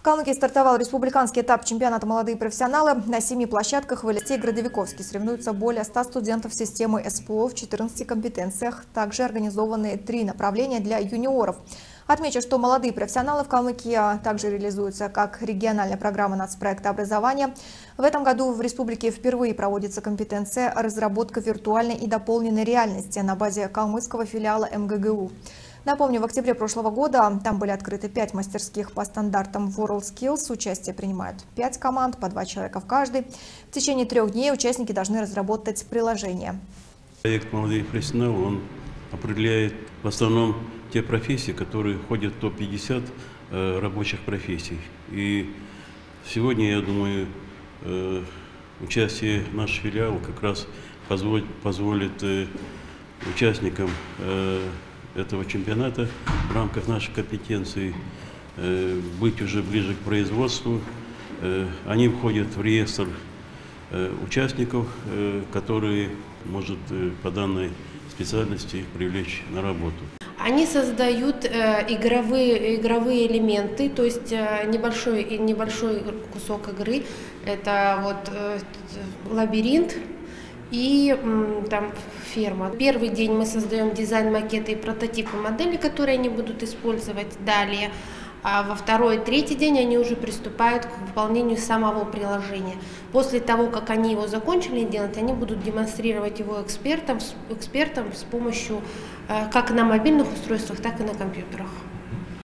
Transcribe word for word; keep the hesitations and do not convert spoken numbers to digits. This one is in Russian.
Калмыкии стартовал республиканский этап чемпионата «Молодые профессионалы». На семи площадках в Элисте и Градовиковске соревнуются более ста студентов системы СПО в четырнадцати компетенциях. Также организованы три направления для юниоров. Отмечу, что молодые профессионалы в Калмыкии также реализуются как региональная программа нацпроекта образования. В этом году в республике впервые проводится компетенция «Разработка виртуальной и дополненной реальности» на базе калмыцкого филиала эм гэ гэ у. Напомню, в октябре прошлого года там были открыты пять мастерских по стандартам WorldSkills. Участие принимают пять команд, по два человека в каждой. В течение трех дней участники должны разработать приложение. Проект «Молодые профессионалы» он определяет в основном те профессии, которые входят в топ пятьдесят э, рабочих профессий. И сегодня, я думаю, э, участие нашего филиала как раз позволит, позволит э, участникам э, этого чемпионата в рамках нашей компетенции э, быть уже ближе к производству. Э, они входят в реестр э, участников, э, которые может э, по данной специальности привлечь на работу. Они создают э, игровые, игровые элементы, то есть э, небольшой, небольшой кусок игры. Это вот э, лабиринт и э, там ферма. Первый день мы создаем дизайн, макеты и прототипы модели, которые они будут использовать далее. А во второй и третий день они уже приступают к выполнению самого приложения. После того, как они его закончили делать, они будут демонстрировать его экспертам, экспертам с помощью как на мобильных устройствах, так и на компьютерах.